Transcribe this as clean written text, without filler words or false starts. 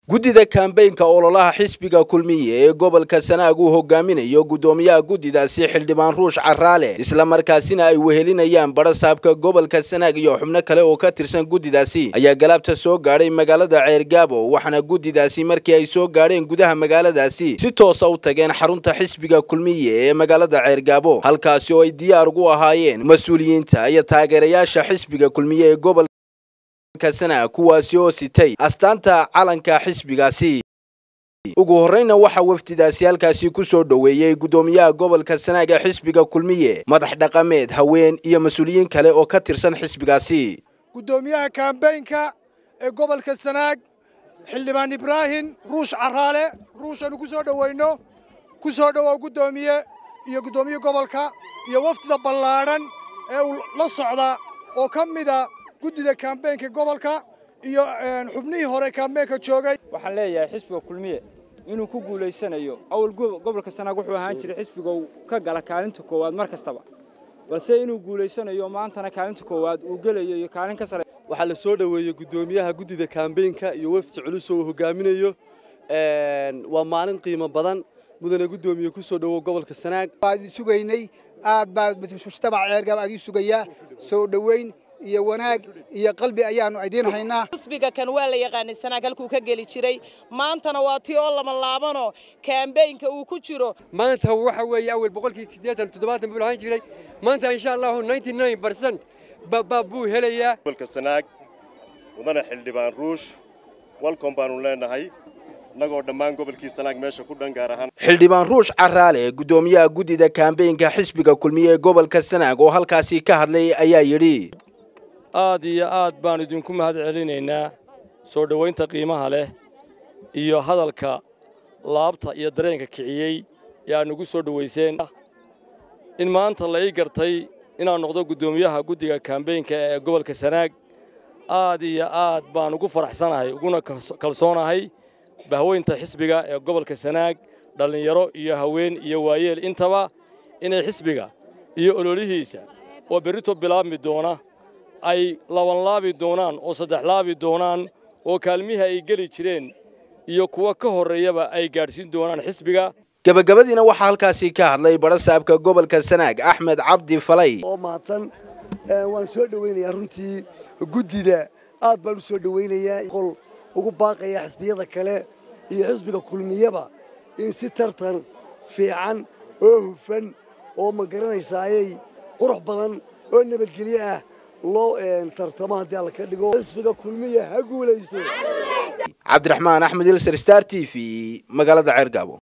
Guddida kambeynka ololaha xisbiga kulmiye ee gobolka Sanaag uu hogaaminayo gudoomiyaha guddidaasi Xildhibaan Ruush Caraale isla markaasina ay wehelinayaan barasaabka gobolka Sanaag iyo xubno kale oo ka tirsan guddidaasi ayaa galabta soo gaaray magaalada Ceergaabo waxaana guddidaasi markii ay soo gaareen gudaha magaaladaasi si toos ah u tageen xarunta xisbiga kulmiye ee magaalada Ceergaabo halkaas oo ay diyaar ugu ahaayeen mas'uuliyiinta iyo taageerayaasha xisbiga kulmiye ee gobolka Sanaag kuwaasi oo sitay astaanta calanka xisbigaasi ugu horeyna waxa wafdidaasi halkaasi ku soo dhaweeyay gudoomiyaha gobolka Sanaag ee xisbiga kulmiye madax dhaqameed haween iyo mas'uuliyiin kale oo ka tirsan xisbigaasi gudoomiyaha kambeynka ee gobolka Sanaag Xildhibaan Ibrahim Ruush Caraale ruushanu ku soo dhaweyno ku soo dhawow gudoomiye iyo gudoomiye gobolka iyo wafdida ballaaran ee la socda oo kamida guddida kambeynka gobolka iyo xubnihii hore kambeynka joogay waxaan leeyahay xisbiga kulmiye inuu ku guuleysanayo awal gobolka Sanaag wuxuu ahaan jiray xisbiga ka gala kaalinta koowaad mar kastaba balse inuu guuleysanayo maantana kaalinta koowaad uu galayo iyo kaalin ka sare waxa la soo dhaweeyay gudoomiyaha guddida kambeynka iyo wafdi culus oo hogaaminayo waa maalin qiimo badan mudane gudoomiye ku soo dhawow gobolka Sanaag baad sugaynay aad baad mujtamac Ceergaabo aad sugaya soo dhaweyn iyo wanaag iyo qalbi ayaanu idin haynaa xisbiga kan waa la yaqaan Sanaag halkuu ka gali jiray maantana waa tii oo lama laabano kambeynka uu ku jiro maanta waxa weeye awal 87 buu lahaan jiray maanta insha Allah 99% buu helayaa gobolka Sanaag wadana Xildhibaan Ruush welcome baanu leenahay nagoo dhammaan gobolkii Sanaag meesha ku dhan gaar ahaan Xildhibaan Ruush Caraale gudoomiyaha guddida kambeynka xisbiga kulmiye ee gobolka Sanaag oo halkaasi ka hadlay ayaa yiri aad iyo aad baan idinku mahad celinaynaa soo dhaweynta qiimaha leh iyo hadalka laabta iyo dareenka kiciyay ee aad nagu soo dhaweyseen in maanta la ii gartay inaan noqdo gudoomiyaha guddiga kambeynka ee gobolka Sanaag aad iyo aad baan ugu faraxsanahay uguna kalsoonahay bahweynta xisbiga ee gobolka Sanaag dhalinyaro iyo haween iyo waayeel intaba inay xisbiga iyo ololihiisa oo berito bilaabmi doona ay laban laabi doonaan oo saddex laabi doonaan oo kaalmiha ay gali jireen iyo kuwa ka horeeyaba ay gaarsiin doonaan xisbiga gabagabadiina waxa halkaasi ka hadlay barasaabka gobolka Sanaag Axmed Cabdi Falay oo maatan waan soo dhaweynayaa runtii guddida aad baan u soo dhaweynayaa qol ugu baaqaya xisbiyada kale iyo xisbiga kulmiyaba in si tartan fiican oo hufan oo ma garanaysaayay qurux badan oo nabadgelyo ah loo tartamo hadii la ka dhigo xisbiga kulmiye ha guuleysto Cabdiraxmaan Axmed Star TV magaalada Ceergaabo.